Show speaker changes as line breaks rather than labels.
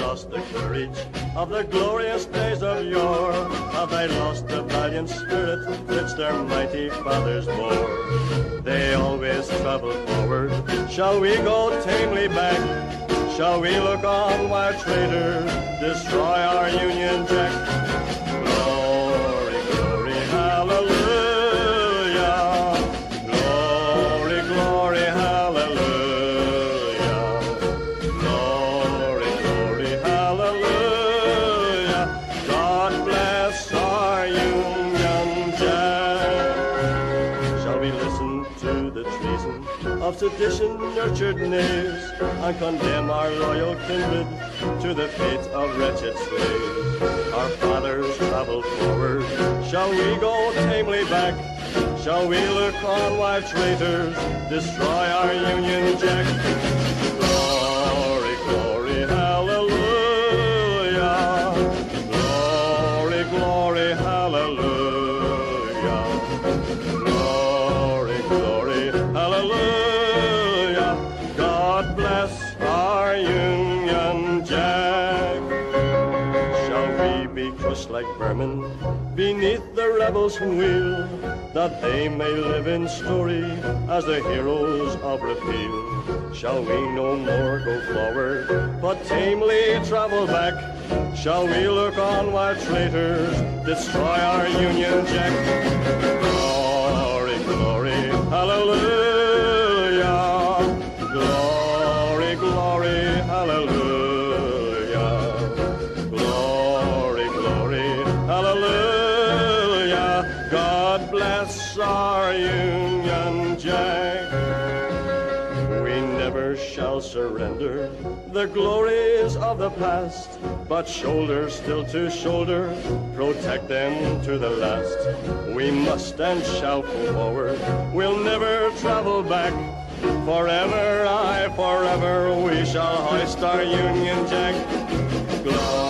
lost the courage of the glorious days of yore? Have they lost the valiant spirit which their mighty fathers bore? They always travel forward. Shall we go tamely back? Shall we look on while traitors destroy our Union Jack? Glory, glory, hallelujah. Glory, glory, hallelujah. Glory, glory, hallelujah. God bless our Union Jack. Shall we listen to the treason of sedition-nurtured knaves and condemn our loyal kindred to the fate of wretched slaves? Our fathers traveled forward. Shall we go tamely back? Shall we look on while traitors destroy our Union Jack? Glory, glory, hallelujah. Glory, glory, hallelujah. Glory, glory, hallelujah. God bless our Union Jack. Shall we be crushed like vermin beneath the rebels' wheel, that they may live in story as the heroes of repeal? Shall we no more go forward, but tamely travel back? Shall we look on while traitors destroy our Union Jack? Glory, glory, hallelujah. Glory, glory, hallelujah. Glory, glory, hallelujah. God bless our Union Jack. We never shall surrender the glories of the past, but shoulder still to shoulder, protect them to the last. We must and shall go forward. We'll never travel back. Forever, aye, forever, we shall hoist our Union Jack. Glory.